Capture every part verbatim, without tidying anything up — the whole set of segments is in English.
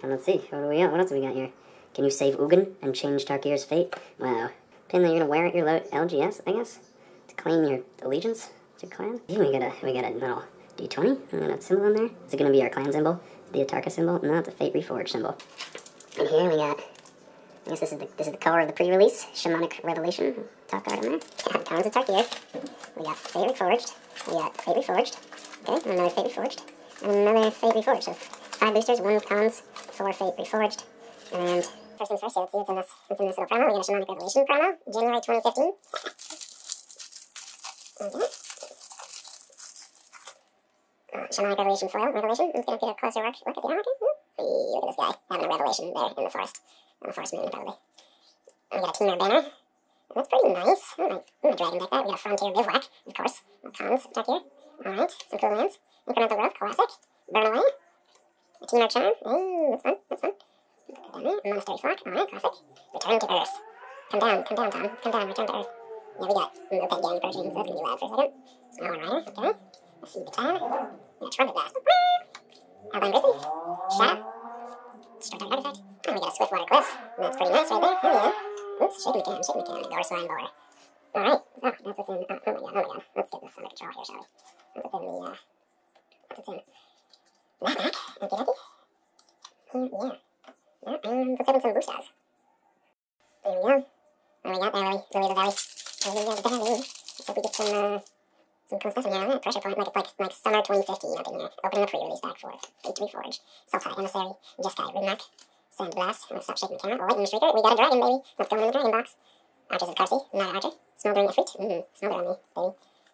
And let's see, what do we got? What else do we got here? Can you save Ugin and change Tarkir's fate? Wow. Pin that you're gonna wear at your L G S, I guess? To claim your allegiance to clan? Yeah, we got a, we got a little D twenty. We got a symbol in there. Is it gonna be our clan symbol? The Atarka symbol? No, it's a Fate Reforged symbol. And here we got, I guess this is the, this is the cover of the pre-release, Shamanic Revelation. Top card in there. Yeah, Cones of Tarkir. We got Fate Reforged. We got Fate Reforged. Okay, another Fate Reforged. And another Fate Reforged. So five boosters, one with cons, four Fate Reforged. And first things first, so let's see what's in this, what's in this little promo. We got a Shamanic Revelation promo, January twenty fifteen. Okay. Uh, Shamanic Revelation foil, Revelation. Let's get a closer look, look at the armor. Look at this guy, having a revelation there in the forest. On the forest moon, probably. And we got a Teamer banner. That's pretty nice. I'm gonna, I'm gonna dragon deck that. We got a Frontier Bivouac, of course. Cons, attack here. Alright, some cool lands. Incremental Growth, classic. Burn Away. A Teamer Charm. Ooh, that's fun, that's fun. Down there. A Monastery Flock. Alright, classic. Return to Earth. Come down, come down, Tom. Come down, return to Earth. Yeah, we got Opet Gang approaching, so that's gonna be loud for a second. Alright, okay. A Feed the Time. Yeah, Trumpet Blast. Outline Grizzly. Shadow. Destroy target artifact. Oh, we got a Swiftwater Cliff. That's pretty nice right there. Oh yeah. Oops, shaking the can, shaking the can. The Dorswine Boar. Alright, so that's what's in. Oh, oh my god, oh my god. Let's get this under control here, shall we? That's what's in the, uh. That's what's in. That back. Okay, okay. Here, yeah. Yeah, and let's open some boosters. There we go. There we go, there, Lily. Lily the Valley. Lily the Valley. Let's hope we get some, uh. Some cool stuff in here on that. Pressure point, like, like, like summer twenty fifteen up in here. Opening a pre-release back for Fate Reforged. Sultai, Emissary, Jeskai, Ridmark, Sand Blast. I'm gonna stop shaking the camera. Lightning Streaker. We got a dragon, baby. Let's go in the dragon box. Archers of Carsey. Not Archer. Smoldering Ifrit. Mmm. Smolder on me, baby.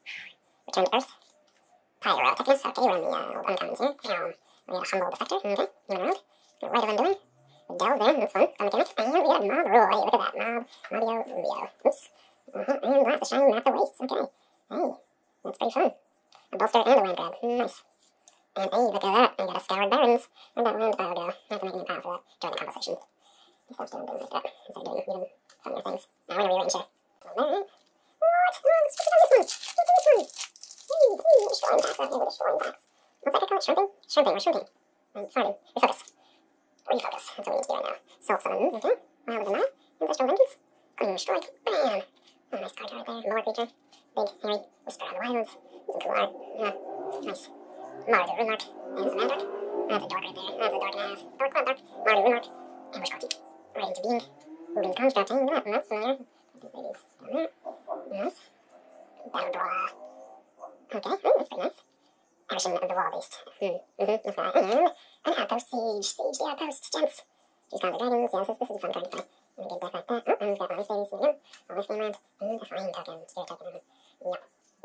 Return to Earth. Pyro. Technus. Okay, we're on the uh, old uncommons here. Um, we got a Humble Defector. Okay. Moving around. Right of Undoing. Delve there. That's fun. Fun mechanic. And we got Mob Roy. Look at that. Mob. Mobio. Rubio. Oops. Uh-huh. And Blast the Shining Map the Wastes. Okay. Hey. That's pretty fun. A bolster and a land grab. Nice. And hey, look at that. I got a Scoured Barrens. Where'd that land power go? I have to make an power for that. Join the conversation. He starts doing things like that. Instead of doing even funnier things. Now we're gonna rearrange here. Alright. What? No, let's put it on this one. What's on this one? Hey, hey, we're destroying packs out here. We're destroying packs. What's that called? Shrimping? Shrimping. We're shrimping. I'm farting. Refocus. Refocus. That's what we need to do right now. Self summons. Okay. Well, there's a map. Ancestral Vengeance. Green Strike. Bam. Oh, nice card right there. More creature. Big, hairy. Whisper of the Wilds. Some cool art. Yeah. Nice. Mardu Runark. And some manadorq. That's a dark right there. That's a dark and a half. Dark, dark, dark. Mardu Runark. Ambush Corti. Right into being. Ugin's Construct. Hey, look at that. That's familiar. These babies. Down there. Nice. Battle Draw. Okay. Oh, that's pretty nice. Action of the Wall Beast. Hmm. Mm-hmm. That's right. And an Outpost Siege. Siege the Outpost. Gents. She's got the dragons. Yeah, this is, this is a fun card to play. And we get deck like that. Oh, and we've got all these babies. Here we go. All this land. And a flying token. Spirit token. Yep.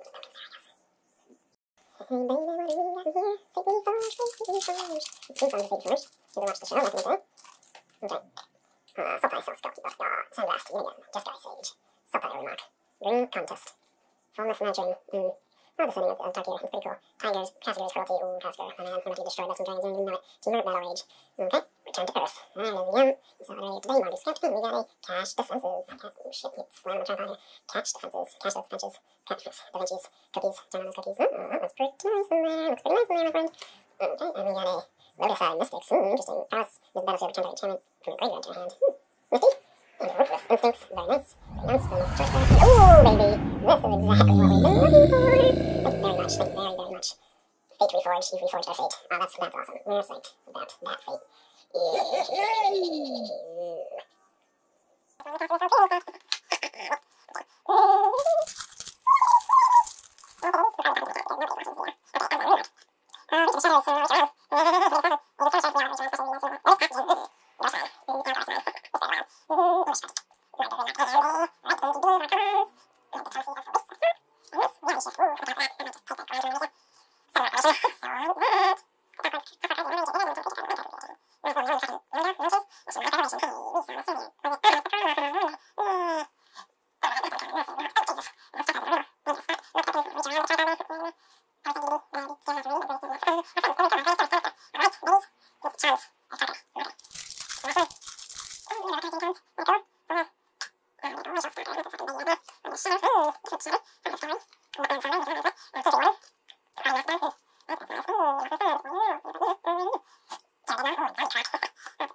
Hey baby, what do we got here? Fate Reforged, Fate Reforged. It's too fun to Fate Reforged. You can watch the show like we say. Okay. Uh, Sultai, Self Skelpy, Buff Yaw, Sandblast, Union, Jeskai, Sage, Sultai, Remark, Green Contest, Formless Matching, mm. Oh, the setting of, of Tarkir, it's pretty cool. Tigers, Cassigers, Cruelty, ooh, Casker, my man, I'm about to be destroyed by some dragons, you know it. Teamer, Battle Rage. Okay, Return to Earth. There we go. We saw it earlier today, Marty Scout, and we got a Cash Defenses. Oh, shit, it's slamming the trap on here. Cash Defenses, Cash those punches, Cash, Da Vinci's, Cookies, turn on those cookies. Oh, that looks pretty nice in there, looks pretty nice in there, my friend. Okay, and we got a Lotus Mystics, ooh, interesting. Pass, use the battlefield, return to enchantment from the graveyard to your hand. Hmm, nifty. And Ruthless Instincts, very nice. Very nice. Ooh, baby, this is exactly what we've been looking for. Thank you very much, thank you very, very much. Fate Reforged, you've reforged our fate. Oh, that's, that's awesome. We're psyched about that fate.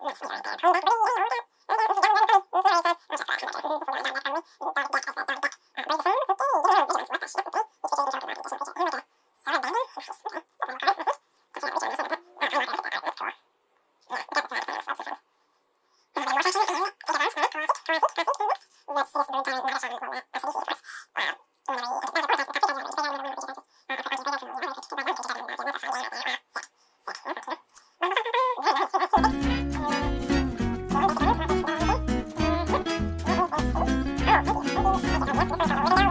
Oh,